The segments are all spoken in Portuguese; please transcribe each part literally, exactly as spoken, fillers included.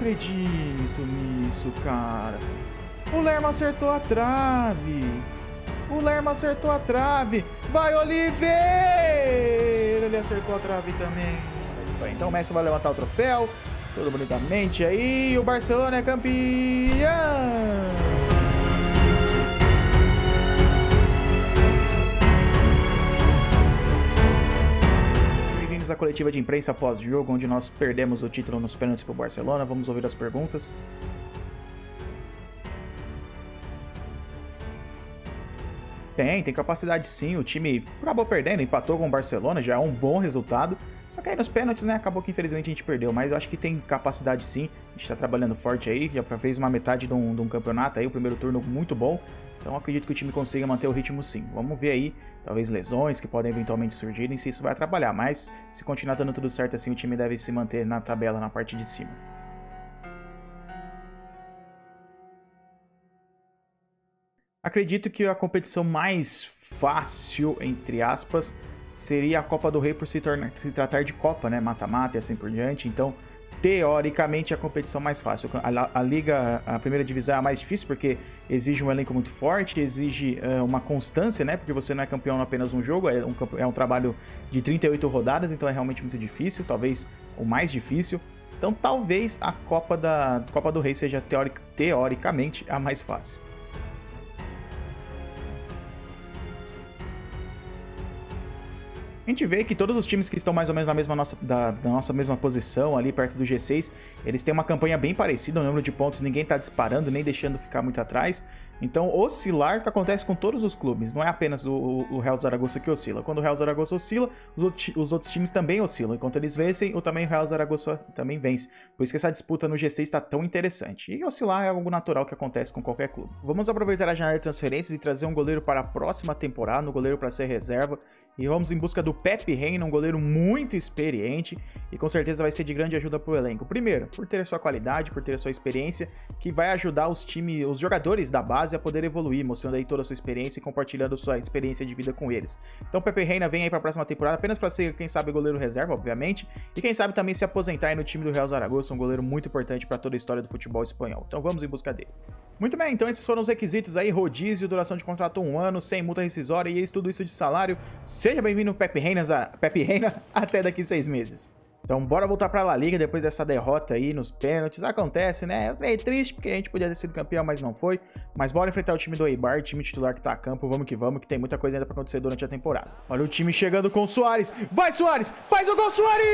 acredito nisso, cara. O Lerma acertou a trave. O Lerma acertou a trave. Vai, Oliveira! Ele acertou a trave também. Então o Messi vai levantar o troféu. Tudo bonitamente aí. O Barcelona é campeão! Bem-vindos à coletiva de imprensa pós-jogo, onde nós perdemos o título nos pênaltis para o Barcelona. Vamos ouvir as perguntas. Tem, tem capacidade sim. O time acabou perdendo, empatou com o Barcelona, já é um bom resultado. Só que aí nos pênaltis, né, acabou que infelizmente a gente perdeu. Mas eu acho que tem capacidade sim. A gente tá trabalhando forte aí, já fez uma metade de um, de um campeonato aí, o primeiro turno muito bom. Então acredito que o time consiga manter o ritmo sim. Vamos ver aí, talvez lesões que podem eventualmente surgirem, se isso vai atrapalhar. Mas se continuar dando tudo certo assim, o time deve se manter na tabela, na parte de cima. Acredito que a competição mais fácil, entre aspas, seria a Copa do Rei por se, tornar, se tratar de Copa, né? Mata-mata e assim por diante. Então, teoricamente, a competição mais fácil. A, a Liga, a primeira divisão é a mais difícil porque exige um elenco muito forte, exige uh, uma constância, né? Porque você não é campeão em apenas um jogo, é um, é um trabalho de trinta e oito rodadas, então é realmente muito difícil, talvez o mais difícil. Então, talvez a Copa, da, Copa do Rei seja teoric, teoricamente a mais fácil. A gente vê que todos os times que estão mais ou menos na mesma nossa, da, da nossa mesma posição, ali perto do G seis, eles têm uma campanha bem parecida, o número de pontos ninguém está disparando, nem deixando ficar muito atrás. Então, oscilar que acontece com todos os clubes, não é apenas o, o Real Zaragoza que oscila. Quando o Real Zaragoza oscila, os, outros, os outros times também oscilam. Enquanto eles vencem, o também o Real Zaragoza também vence. Por isso que essa disputa no G seis está tão interessante. E oscilar é algo natural que acontece com qualquer clube. Vamos aproveitar a janela de transferências e trazer um goleiro para a próxima temporada, um goleiro para ser reserva. E vamos em busca do Pepe Reina, um goleiro muito experiente e com certeza vai ser de grande ajuda para o elenco. Primeiro, por ter a sua qualidade, por ter a sua experiência, que vai ajudar os times, os jogadores da base a poder evoluir, mostrando aí toda a sua experiência e compartilhando sua experiência de vida com eles. Então Pepe Reina vem aí para a próxima temporada apenas para ser, quem sabe, goleiro reserva, obviamente, e quem sabe também se aposentar aí no time do Real Zaragoza, um goleiro muito importante para toda a história do futebol espanhol. Então vamos em busca dele. Muito bem, então esses foram os requisitos aí: rodízio, duração de contrato um ano, sem multa rescisória e tudo isso de salário. Seja bem-vindo, Pepe Reina, a... Pepe Reina, até daqui seis meses. Então bora voltar pra La Liga depois dessa derrota aí nos pênaltis. Acontece, né? É meio triste porque a gente podia ter sido campeão, mas não foi. Mas bora enfrentar o time do Eibar, time titular que tá a campo. Vamos que vamos, que tem muita coisa ainda pra acontecer durante a temporada. Olha o time chegando com o Suárez. Vai, Suárez! Faz o gol, Suárez!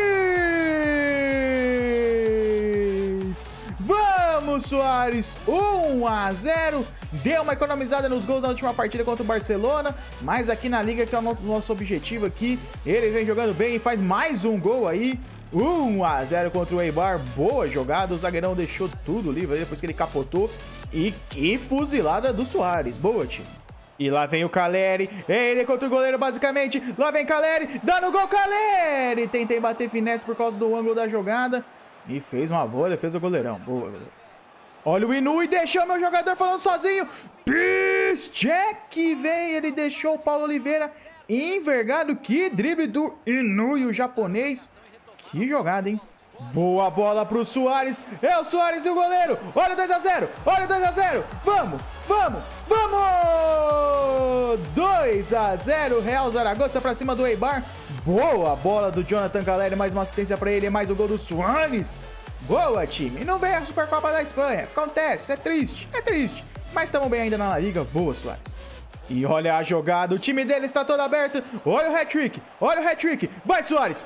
Vamos, Suárez! um a zero. Deu uma economizada nos gols na última partida contra o Barcelona, mas aqui na Liga, que é o nosso objetivo aqui, ele vem jogando bem e faz mais um gol aí. um a zero contra o Eibar. Boa jogada, o zagueirão deixou tudo livre depois que ele capotou. E que fuzilada do Suárez. Boa, time. E lá vem o Caleri, ele contra o goleiro basicamente. Lá vem Caleri, dá no gol, Caleri! Tentei bater finesse por causa do ângulo da jogada. E fez uma boa defesa do goleirão. Boa. Olha o Inu e deixou meu jogador falando sozinho. Piszczek vem, ele deixou o Paulo Oliveira envergado. Que drible do Inu e o japonês. Que jogada, hein? Boa bola pro Suárez. É o Suárez e o goleiro. Olha o dois a zero. Olha o dois a zero. Vamos, vamos, vamos! dois a zero. Real Zaragoza pra cima do Eibar. Boa bola do Jonathan Caleri. Mais uma assistência pra ele. Mais o gol do Suárez. Boa, time. Não veio a Supercopa da Espanha. Acontece. É triste. É triste. Mas estamos bem ainda na La Liga. Boa, Suárez. E olha a jogada, o time dele está todo aberto. Olha o hat-trick, olha o hat-trick. Vai, Suárez.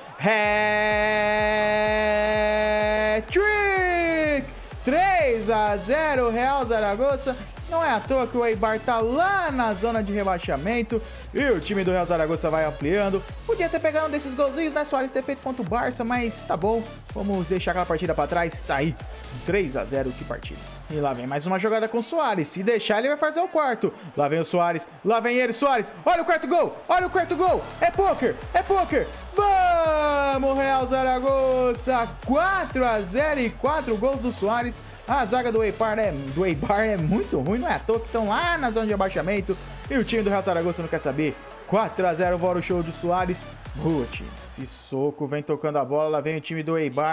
Hat-trick! três a zero, Real Zaragoza. Não é à toa que o Eibar tá lá na zona de rebaixamento. E o time do Real Zaragoza vai ampliando. Podia ter pegado um desses golzinhos, né, Suárez, ter feito contra o Barça, mas tá bom. Vamos deixar aquela partida pra trás. Tá aí, três a zero, que partida. E lá vem mais uma jogada com o Suárez. Se deixar, ele vai fazer o quarto. Lá vem o Suárez, lá vem ele, Suárez. Olha o quarto gol, olha o quarto gol. É pôquer, é pôquer. Vamos, Real Zaragoza. quatro a zero e quatro gols do Suárez. A zaga do Eibar, é, do Eibar é muito ruim, não é à toa que estão lá na zona de abaixamento. E o time do Real Zaragoza não quer saber. quatro a zero, agora o show do Suárez. Boa, time. Sissoko vem tocando a bola, lá vem o time do Eibar.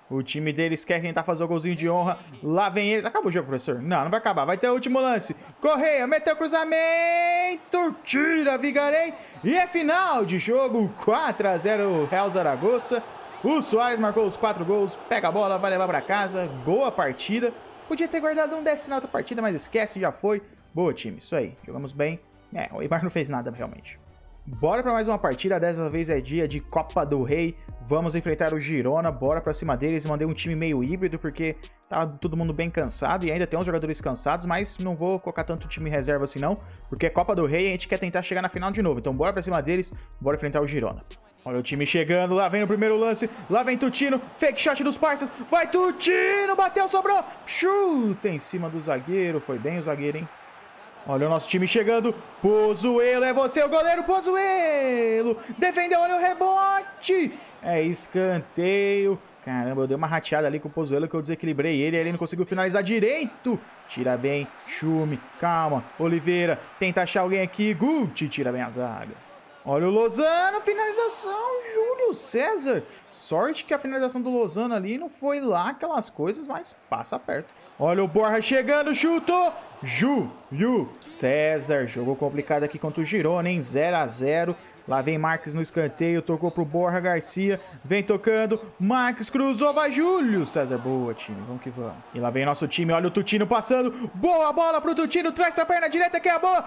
O time deles quer tentar fazer o golzinho de honra. Lá vem eles. Acabou o jogo, professor? Não, não vai acabar. Vai ter o último lance. Correia, meteu cruzamento. Tira, Vigarei. E é final de jogo. quatro a zero, Real Zaragoza. O Soares marcou os quatro gols. Pega a bola, vai levar pra casa. Boa partida. Podia ter guardado um décimo na outra partida, mas esquece, já foi. Boa, time. Isso aí. Jogamos bem. É, o Eibar não fez nada, realmente. Bora pra mais uma partida, dessa vez é dia de Copa do Rei. Vamos enfrentar o Girona, bora pra cima deles. Mandei um time meio híbrido, porque tá todo mundo bem cansado e ainda tem uns jogadores cansados, mas não vou colocar tanto time reserva assim não, porque é Copa do Rei e a gente quer tentar chegar na final de novo. Então bora pra cima deles, bora enfrentar o Girona. Olha o time chegando, lá vem o primeiro lance, lá vem Tutino, fake shot dos parças, vai Tutino, bateu, sobrou, chuta em cima do zagueiro, foi bem o zagueiro, hein? Olha o nosso time chegando. Pozuelo, é você o goleiro, Pozuelo. Defendeu, olha o rebote. É escanteio. Caramba, eu dei uma rateada ali com o Pozuelo que eu desequilibrei ele. Ele não conseguiu finalizar direito. Tira bem, Chume, calma. Oliveira, tenta achar alguém aqui. Guti, tira bem a zaga. Olha o Lozano, finalização, Júlio César. Sorte que a finalização do Lozano ali não foi lá aquelas coisas, mas passa perto. Olha o Borja chegando, chutou. Júlio César, jogou complicado aqui contra o Girona, hein? zero a zero. Lá vem Marques no escanteio, tocou pro Borja Garcia, vem tocando, Marques cruzou, vai Júlio César, boa time, vamos que vamos. E lá vem nosso time, olha o Tutino passando, boa bola pro Tutino, traz pra perna direita que é a boa,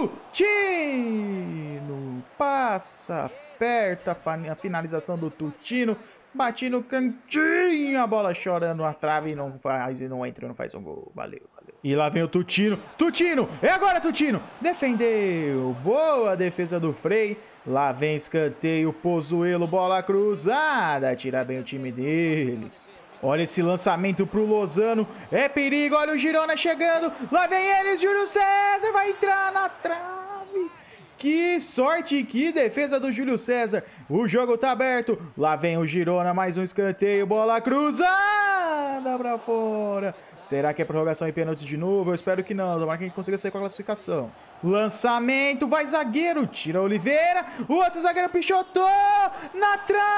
Tutino, passa, aperta a finalização do Tutino, bati no cantinho, a bola chorando a trave e não faz, e não entra, não faz um gol, valeu, valeu. E lá vem o Tutino, Tutino, é agora Tutino, defendeu, boa defesa do Frei. Lá vem escanteio, Pozuelo, bola cruzada, tira bem o time deles. Olha esse lançamento pro Lozano, é perigo, olha o Girona chegando, lá vem eles, Júlio César, vai entrar na trave. Que sorte, que defesa do Júlio César, o jogo tá aberto, lá vem o Girona, mais um escanteio, bola cruzada pra fora. Será que é prorrogação e pênalti de novo? Eu espero que não, tomara que a gente consiga sair com a classificação. Lançamento, vai zagueiro, tira Oliveira, o outro zagueiro pichotou, na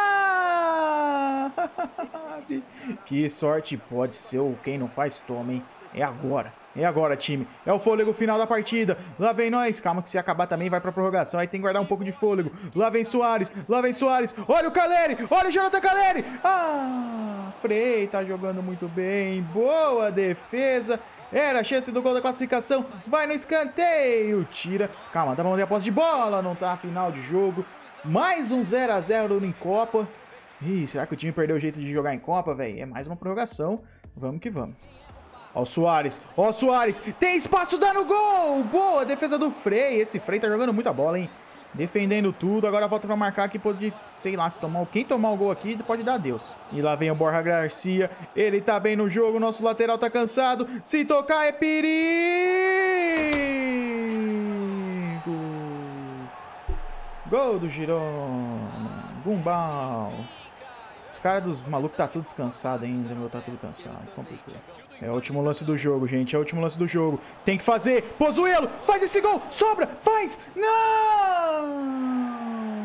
trave. Que sorte, pode ser o quem não faz toma, hein? É agora, é agora, time. É o fôlego final da partida. Lá vem nós, calma que se acabar também vai pra prorrogação, aí tem que guardar um pouco de fôlego. Lá vem Soares, lá vem Soares, olha o Caleri, olha o Jonathan Caleri. Ah, Frei tá jogando muito bem, boa defesa. Era a chance do gol da classificação. Vai no escanteio. Tira. Calma, tá bom, tem a posse de bola. Não tá a final de jogo. Mais um zero a zero em Copa. Ih, será que o time perdeu o jeito de jogar em Copa, velho? É mais uma prorrogação. Vamos que vamos. Ó o Soares. Ó o Soares. Tem espaço dando gol. Boa defesa do Frei. Esse Frei tá jogando muita bola, hein? Defendendo tudo, agora volta pra marcar que pode, sei lá, se tomar, quem tomar o gol aqui pode dar adeus. E lá vem o Borja Garcia, ele tá bem no jogo, nosso lateral tá cansado, se tocar é perigo! Gol do Girona, Gumbal. Os caras dos malucos tá tudo descansado ainda, meu, tá tudo cansado, complicou. É o último lance do jogo, gente. É o último lance do jogo. Tem que fazer. Pozuelo, faz esse gol. Sobra, faz. Não!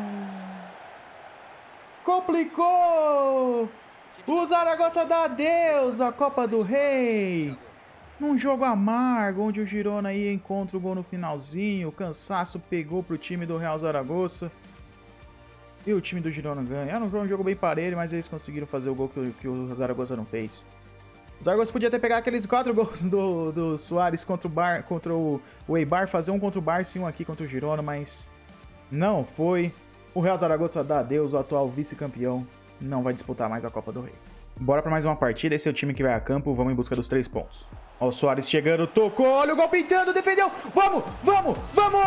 Complicou. O Zaragoza dá adeus à Copa do Rei. Num jogo amargo, onde o Girona aí encontra o gol no finalzinho. O cansaço pegou pro time do Real Zaragoza. E o time do Girona ganha. Era um jogo bem parelho, mas eles conseguiram fazer o gol que, que o Zaragoza não fez. O Zaragoza podia ter pegado aqueles quatro gols do, do Soares contra o Bar, contra o, o Eibar, fazer um contra o Barça e um aqui contra o Girona, mas não foi. O Real Zaragoza dá adeus, o atual vice-campeão, não vai disputar mais a Copa do Rei. Bora para mais uma partida, esse é o time que vai a campo, vamos em busca dos três pontos. Ó o Soares chegando, tocou, olha o gol pintando, defendeu, vamos, vamos, vamos!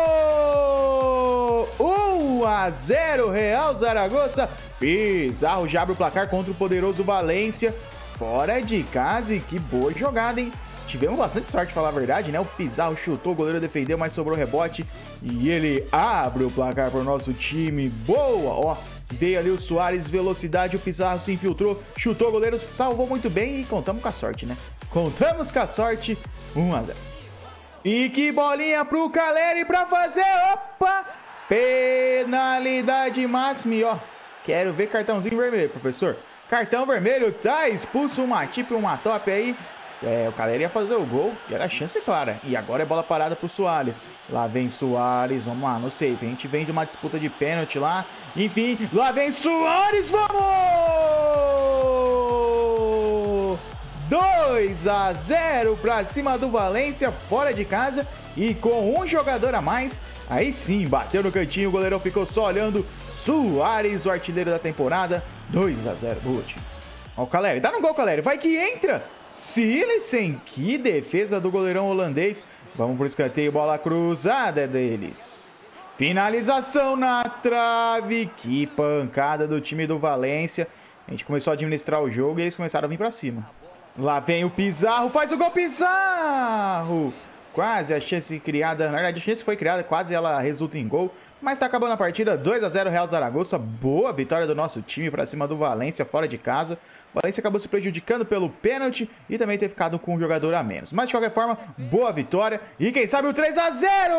um a zero Real Zaragoza, Pizarro já abre o placar contra o poderoso Valência. Fora de casa, e que boa jogada, hein? Tivemos bastante sorte, pra falar a verdade, né? O Pizarro chutou, o goleiro defendeu, mas sobrou rebote. E ele abre o placar para o nosso time. Boa! Ó, veio ali o Soares, velocidade, o Pizarro se infiltrou, chutou, o goleiro salvou muito bem e contamos com a sorte, né? Contamos com a sorte, um a zero. E que bolinha pro Caleri pra fazer, opa! Penalidade máxima, e ó, quero ver cartãozinho vermelho, professor. cartão vermelho, tá expulso, uma tip, uma top aí. É, o Caleri ia fazer o gol e era chance clara. E agora é bola parada pro Soares. Lá vem Soares, vamos lá, no save. A gente vem de uma disputa de pênalti lá. Enfim, lá vem Soares, vamos! dois a zero pra cima do Valência, fora de casa. E com um jogador a mais, aí sim, bateu no cantinho, o goleirão ficou só olhando. Soares, o artilheiro da temporada, dois a zero, boa time. Ó o Caleri, dá no gol, Caleri, vai que entra! Silicen, que defesa do goleirão holandês. Vamos pro escanteio, bola cruzada deles. Finalização na trave, que pancada do time do Valência. A gente começou a administrar o jogo e eles começaram a vir pra cima. Lá vem o Pizarro, faz o gol, Pizarro! Quase a chance criada, na verdade a chance foi criada, quase ela resulta em gol. Mas tá acabando a partida, dois a zero Real Zaragoza, boa vitória do nosso time pra cima do Valência, fora de casa. O Valência acabou se prejudicando pelo pênalti e também ter ficado com um jogador a menos. Mas de qualquer forma, boa vitória e quem sabe o três a zero!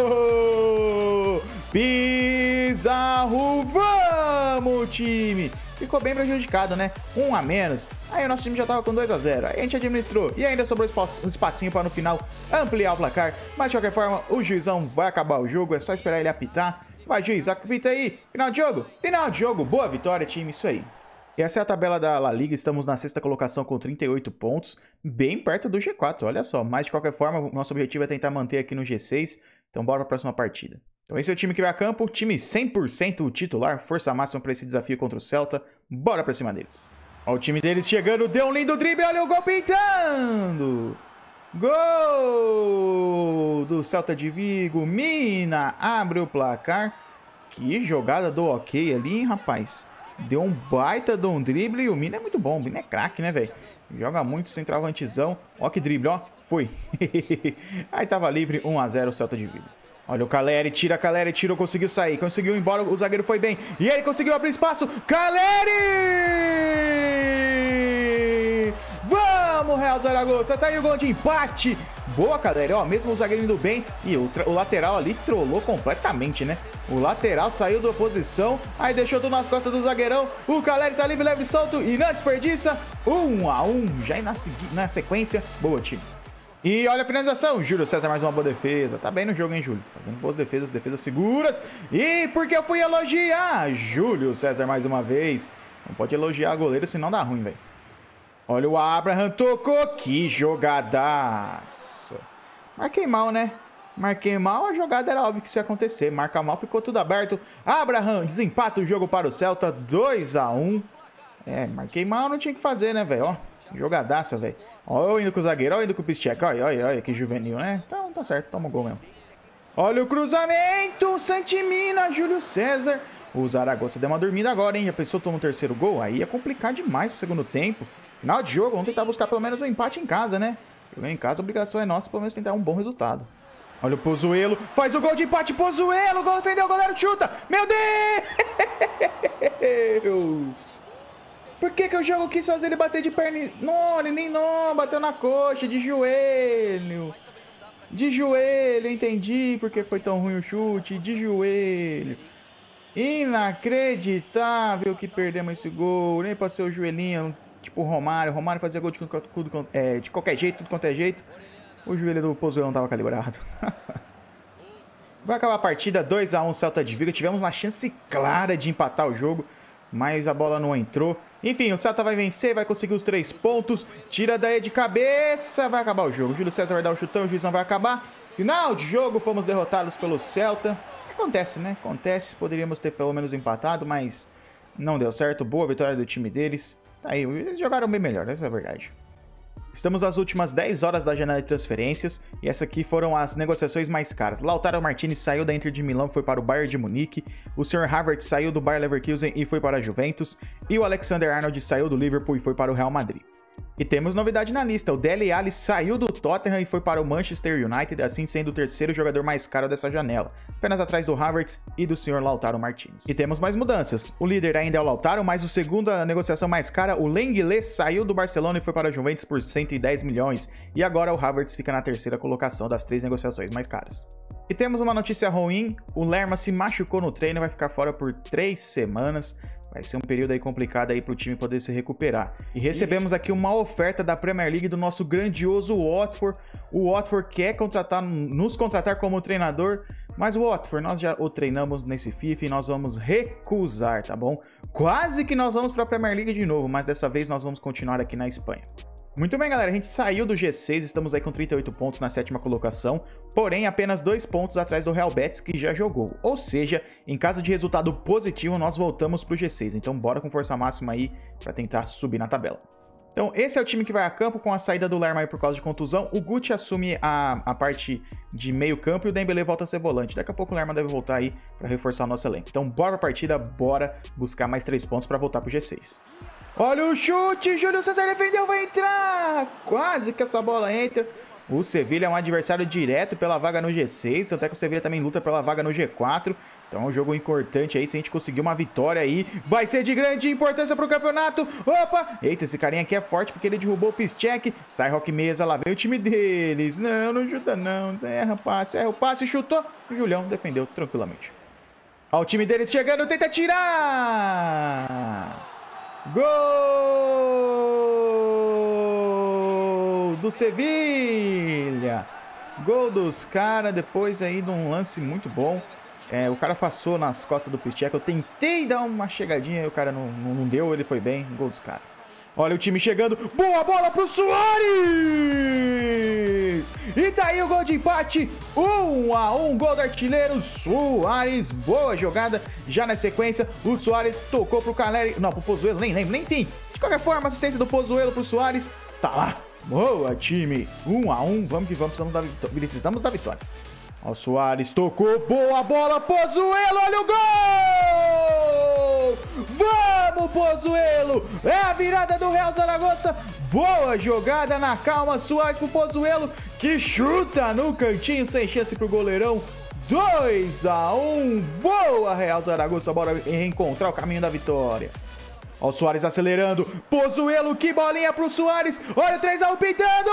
Pizarro, vamos time! Ficou bem prejudicado, né? Um a menos. Aí o nosso time já tava com dois a zero. Aí a gente administrou e ainda sobrou um espacinho para no final ampliar o placar. Mas de qualquer forma, o juizão vai acabar o jogo. É só esperar ele apitar. Vai, juiz, apita aí. Final de jogo. Final de jogo. Boa vitória, time. Isso aí. E essa é a tabela da La Liga. Estamos na sexta colocação com trinta e oito pontos. Bem perto do G quatro, olha só. Mas de qualquer forma, o nosso objetivo é tentar manter aqui no G seis. Então bora para a próxima partida. Então esse é o time que vai a campo, time cem por cento titular, força máxima para esse desafio contra o Celta. Bora pra cima deles. Ó o time deles chegando, deu um lindo drible, olha o gol pintando! Gol do Celta de Vigo, Mina abre o placar. Que jogada do ok ali, hein, rapaz? Deu um baita de um drible e o Mina é muito bom, o Mina é craque, né, velho? Joga muito, centroavantezão. Ó que drible, ó, foi. Aí tava livre, um a zero o Celta de Vigo. Olha o Caleri, tira, Caleri, tirou, conseguiu sair, conseguiu ir embora, o zagueiro foi bem. E ele conseguiu abrir espaço, Caleri! Vamos, Real Zaragoza, tá aí o gol de empate. Boa, Caleri, ó, mesmo o zagueiro indo bem. E o, o lateral ali trollou completamente, né? O lateral saiu da posição, aí deixou tudo nas costas do zagueirão. O Caleri tá livre, leve e solto e não desperdiça. Um a um, já na, na sequência, boa, time. E olha a finalização, Júlio César mais uma boa defesa. Tá bem no jogo, hein, Júlio? Fazendo boas defesas, defesas seguras. E porque eu fui elogiar Júlio César mais uma vez. Não pode elogiar goleiro, senão dá ruim, velho. Olha o Abraham, tocou. Que jogadaça. Marquei mal, né? Marquei mal, a jogada era óbvio que isso ia acontecer. Marca mal, ficou tudo aberto. Abraham desempata o jogo para o Celta, dois a um. É, marquei mal, não tinha que fazer, né, velho? Ó, jogadaça, velho. Olha eu indo com o zagueiro, olha eu indo com o Piszczek. Olha, olha, olha, que juvenil, né? Então tá certo, toma o gol mesmo. Olha o cruzamento, Santimina, Júlio César. O Zaragoza deu uma dormida agora, hein? Já pensou tomar um terceiro gol? Aí ia complicar demais pro segundo tempo. Final de jogo, vamos tentar buscar pelo menos um empate em casa, né? Jogando em casa, a obrigação é nossa, pelo menos tentar um bom resultado. Olha o Pozuelo, faz o gol de empate, Pozuelo, gol, defendeu, o goleiro chuta. Meu Deus! Por que que o jogo quis fazer ele bater de perna? Não, ele nem não, bateu na coxa, de joelho. De joelho, entendi porque foi tão ruim o chute, de joelho. Inacreditável que perdemos esse gol, nem pra ser o joelhinho, tipo o Romário. Romário fazia gol de, é, de qualquer jeito, tudo quanto é jeito. O joelho do Pozuelo não tava calibrado. Vai acabar a partida, dois a um Celta de Vigo. Tivemos uma chance clara de empatar o jogo, mas a bola não entrou. Enfim, o Celta vai vencer, vai conseguir os três pontos. Tira daí de cabeça, vai acabar o jogo. O Júlio César vai dar o chutão, o juizão vai acabar. Final de jogo, fomos derrotados pelo Celta. Acontece, né? Acontece. Poderíamos ter pelo menos empatado, mas não deu certo. Boa vitória do time deles. Tá aí, eles jogaram bem melhor, essa é a verdade. Estamos nas últimas dez horas da janela de transferências e essas aqui foram as negociações mais caras. Lautaro Martinez saiu da Inter de Milão e foi para o Bayern de Munique. O senhor Havertz saiu do Bayer Leverkusen e foi para a Juventus. E o Alexander Arnold saiu do Liverpool e foi para o Real Madrid. E temos novidade na lista, o Dele Alli saiu do Tottenham e foi para o Manchester United, assim sendo o terceiro jogador mais caro dessa janela, apenas atrás do Havertz e do senhor Lautaro Martinez. E temos mais mudanças, o líder ainda é o Lautaro, mas o segundo a negociação mais cara, o Lenglet saiu do Barcelona e foi para a Juventus por cento e dez milhões, e agora o Havertz fica na terceira colocação das três negociações mais caras. E temos uma notícia ruim, o Lerma se machucou no treino e vai ficar fora por três semanas. Vai ser um período aí complicado aí pro time poder se recuperar. E recebemos aqui uma oferta da Premier League do nosso grandioso Watford. O Watford quer contratar, nos contratar como treinador, mas o Watford, nós já o treinamos nesse FIFA e nós vamos recusar, tá bom? Quase que nós vamos pra Premier League de novo, mas dessa vez nós vamos continuar aqui na Espanha. Muito bem, galera, a gente saiu do G seis, estamos aí com trinta e oito pontos na sétima colocação, porém apenas dois pontos atrás do Real Betis, que já jogou. Ou seja, em caso de resultado positivo, nós voltamos pro G seis, então bora com força máxima aí para tentar subir na tabela. Então esse é o time que vai a campo com a saída do Lerma aí por causa de contusão. O Guti assume a, a parte de meio campo e o Dembélé volta a ser volante. Daqui a pouco o Lerma deve voltar aí para reforçar o nosso elenco. Então bora pra partida, bora buscar mais três pontos para voltar pro G seis. Olha o chute, Júlio César defendeu, vai entrar! Quase que essa bola entra. O Sevilha é um adversário direto pela vaga no G seis, tanto é que o Sevilha também luta pela vaga no G quatro. Então é um jogo importante aí, se a gente conseguir uma vitória aí, vai ser de grande importância pro campeonato. Opa! Eita, esse carinha aqui é forte porque ele derrubou o Piszczek. Sai Roque Mesa, lá vem o time deles. Não, não ajuda não, erra passe, erra o passe, chutou. O Julião defendeu tranquilamente. Ó o time deles chegando, tenta tirar! Gol do Sevilha. Gol dos caras depois aí de um lance muito bom. É, o cara passou nas costas do Piszczek. Eu tentei dar uma chegadinha e o cara não, não, não deu. Ele foi bem. Gol dos caras. Olha o time chegando. Boa bola pro Suárez! E tá aí o gol de empate. um a um. Gol do artilheiro Suárez. Boa jogada. Já na sequência, o Suárez tocou pro Caleri. Não, pro Pozuelo. Nem lembro. Nem tem. De qualquer forma, assistência do Pozuelo pro Suárez. Tá lá. Boa, time. um a um. Vamos que vamos. Precisamos da vitória. Precisamos da vitória. Ó, o Suárez tocou. Boa bola. Pozuelo. Olha o gol! Vamos, Pozuelo! É a virada do Real Zaragoza. Boa jogada na calma. Suárez pro Pozuelo, que chuta no cantinho, sem chance pro goleirão. dois a um. Boa, Real Zaragoza. Bora reencontrar o caminho da vitória. Ó o Suárez acelerando. Pozuelo, que bolinha pro Suárez. Olha o três a um pintando.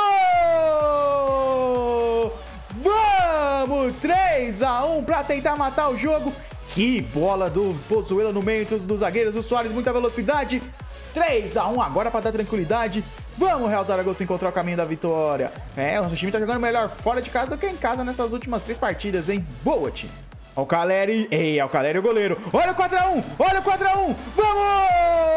Vamos, três a um para tentar matar o jogo. Que bola do Pozuelo no meio dos, dos zagueiros. O Suárez, muita velocidade. três a um agora para dar tranquilidade. Vamos, Real Zaragoza, encontrar o caminho da vitória. É, o nosso time tá jogando melhor fora de casa do que em casa nessas últimas três partidas, hein? Boa, time. Ó o Caleri. Ei, é o Caleri o goleiro. Olha o quatro a um. Olha o quatro a um. Vamos!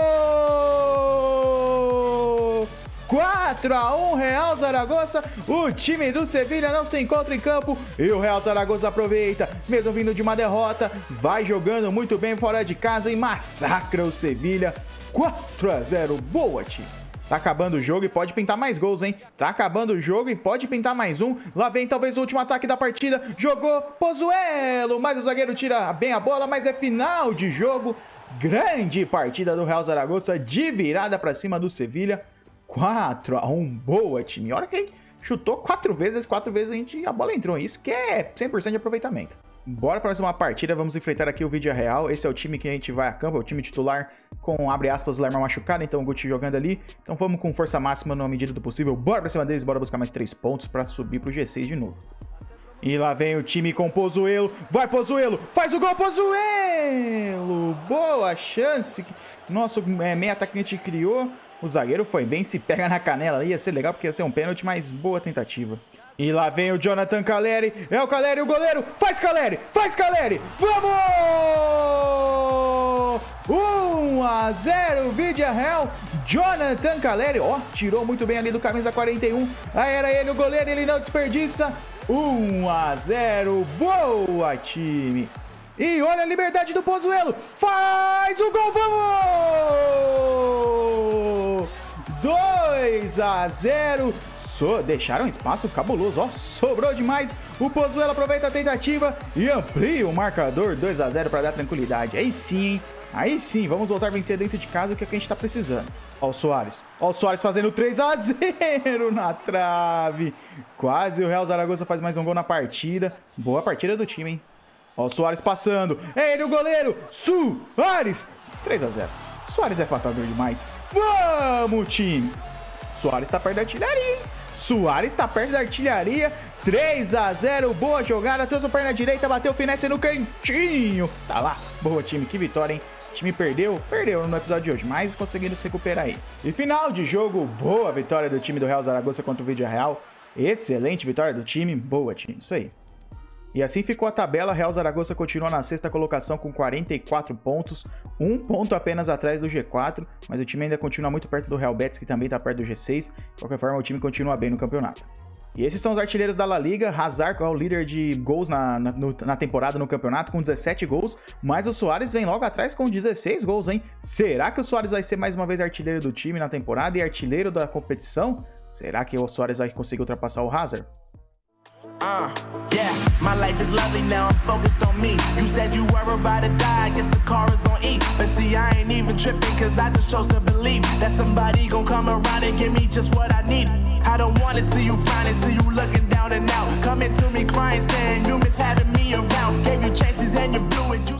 quatro a um, Real Zaragoza. O time do Sevilha não se encontra em campo e o Real Zaragoza aproveita, mesmo vindo de uma derrota, vai jogando muito bem fora de casa e massacra o Sevilha. quatro a zero, boa, time. Tá acabando o jogo e pode pintar mais gols, hein? Tá acabando o jogo e pode pintar mais um. Lá vem talvez o último ataque da partida. Jogou Pozuelo, mas o zagueiro tira bem a bola, mas é final de jogo. Grande partida do Real Zaragoza de virada pra cima do Sevilha. quatro a um, boa, time. Olha que chutou quatro vezes, quatro vezes a, gente, a bola entrou. Isso que é cem por cento de aproveitamento. Bora para mais uma partida, vamos enfrentar aqui o Vídeo Real. Esse é o time que a gente vai a campo, é o time titular com, abre aspas, o Lerma machucado, então o Guti jogando ali. Então vamos com força máxima na medida do possível. Bora pra cima deles, bora buscar mais três pontos para subir pro G seis de novo. E lá vem o time com Pozuelo. Vai, Pozuelo! Faz o gol, Pozuelo! Boa chance que nosso é, meio atacante criou. O zagueiro foi bem, se pega na canela ali, ia ser legal porque ia ser um pênalti, mas boa tentativa. E lá vem o Jonathan Caleri, é o Caleri, o goleiro, faz Caleri, faz Caleri, vamos! um a zero, Vídeo Real, Jonathan Caleri, ó, tirou muito bem ali do camisa quarenta e um, aí era ele o goleiro, ele não desperdiça, um a zero, boa, time! E olha a liberdade do Pozuelo, faz o gol, vamos! dois a zero, so, deixaram espaço cabuloso, ó, sobrou demais. O Pozuelo aproveita a tentativa e amplia o marcador, dois a zero para dar tranquilidade. Aí sim, hein? Aí sim, vamos voltar a vencer dentro de casa, o que, é que a gente tá precisando. Ó o Suárez, ó o Suárez fazendo três a zero na trave. Quase o Real Zaragoza faz mais um gol na partida. Boa partida do time, hein? Ó o Suárez passando, é ele o goleiro, Suárez, três a zero. Suárez é matador demais. Vamos, time! Suárez tá perto da artilharia, hein? Suárez tá perto da artilharia. três a zero, boa jogada. Trouxe a perna direita, bateu finesse no cantinho. Tá lá, boa, time, que vitória, hein? time perdeu, perdeu no episódio de hoje, mas conseguindo se recuperar aí. E final de jogo, boa vitória do time do Real Zaragoza contra o Villarreal. Excelente vitória do time, boa time, isso aí. E assim ficou a tabela, Real Zaragoza continua na sexta colocação com quarenta e quatro pontos, um ponto apenas atrás do G quatro, mas o time ainda continua muito perto do Real Betis, que também está perto do G seis. De qualquer forma, o time continua bem no campeonato. E esses são os artilheiros da La Liga. Hazard é o líder de gols na, na, no, na temporada no campeonato com dezessete gols, mas o Suárez vem logo atrás com dezesseis gols, hein? Será que o Suárez vai ser mais uma vez artilheiro do time na temporada e artilheiro da competição? Será que o Suárez vai conseguir ultrapassar o Hazard? Uh, yeah, my life is lovely now, I'm focused on me. You said you were about to die, I guess the car is on E. But see, I ain't even tripping, cause I just chose to believe that somebody gon' come around and give me just what I need. I don't wanna see you frowning, see you looking down and out, coming to me crying, saying you miss having me around. Gave you chances and you blew it. You